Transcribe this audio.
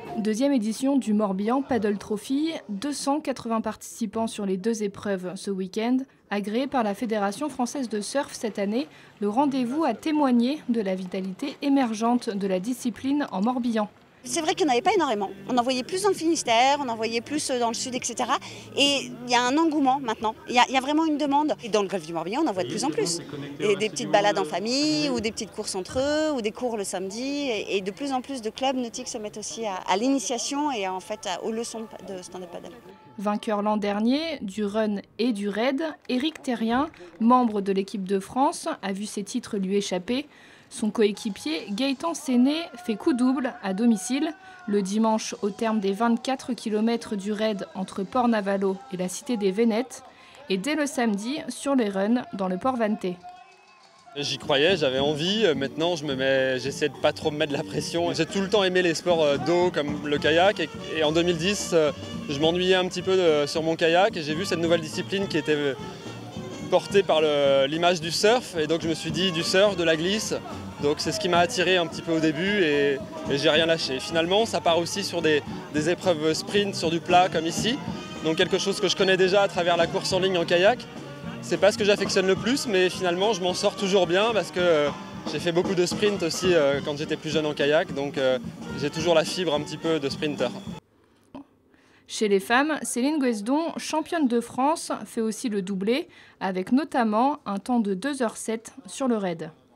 Deuxième édition du Morbihan Paddle Trophy, 280 participants sur les 2 épreuves ce week-end. Agréé par la Fédération française de surf cette année, le rendez-vous a témoigné de la vitalité émergente de la discipline en Morbihan. C'est vrai qu'il n'y en avait pas énormément. On en voyait plus dans le Finistère, on en voyait plus dans le sud, etc. Et il y a un engouement maintenant. Il y a vraiment une demande. Et dans le golfe du Morbihan, on en voit de plus en plus. Et des petites balades en famille, ou des petites courses entre eux, ou des cours le samedi. Et de plus en plus de clubs nautiques se mettent aussi à l'initiation et en fait aux leçons de stand-up paddle. Vainqueur l'an dernier du run et du raid, Éric Terrien, membre de l'équipe de France, a vu ses titres lui échapper. Son coéquipier Gaëtan Séné fait coup double à domicile, le dimanche au terme des 24 km du raid entre Port-Navalo et la cité des Vénettes, et dès le samedi sur les runs dans le Port Vanté. J'y croyais, j'avais envie, maintenant j'essaie de pas trop me mettre de la pression. J'ai tout le temps aimé les sports d'eau comme le kayak et en 2010 je m'ennuyais un petit peu sur mon kayak et j'ai vu cette nouvelle discipline qui était portée par l'image du surf et donc je me suis dit du surf, de la glisse. Donc c'est ce qui m'a attiré un petit peu au début et j'ai rien lâché. Finalement ça part aussi sur des épreuves sprint sur du plat comme ici, donc quelque chose que je connais déjà à travers la course en ligne en kayak. C'est pas ce que j'affectionne le plus, mais finalement je m'en sors toujours bien parce que j'ai fait beaucoup de sprint aussi quand j'étais plus jeune en kayak, donc j'ai toujours la fibre un petit peu de sprinter. Chez les femmes, Céline Guesdon, championne de France, fait aussi le doublé, avec notamment un temps de 2h07 sur le raid.